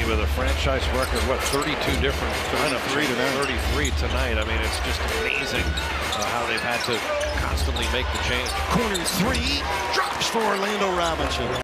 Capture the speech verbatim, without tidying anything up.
with a franchise record, what, thirty-two different thirty-three tonight. thirty-three tonight. I mean, it's just amazing uh, how they've had to constantly make the change. Corner three drops for Orlando Robinson.